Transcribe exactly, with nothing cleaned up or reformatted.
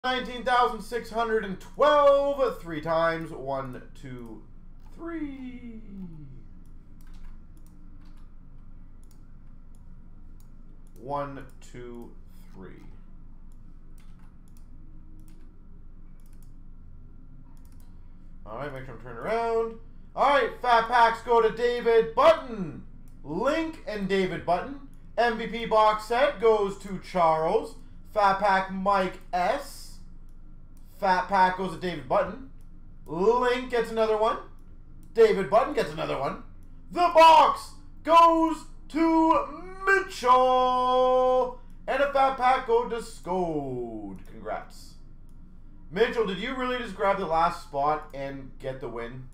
nineteen thousand six hundred twelve, three times, one, two, three. One, two, three. All right, make sure I'm turning around. All right, fat packs go to David Button. Link and David Button. M V P box set goes to Charles. Fat pack Mike S. Fat pack goes to David Button. Link gets another one. David Button gets another one. The box goes to Mitchell. And a fat pack goes to Scode. Congrats. Mitchell, did you really just grab the last spot and get the win?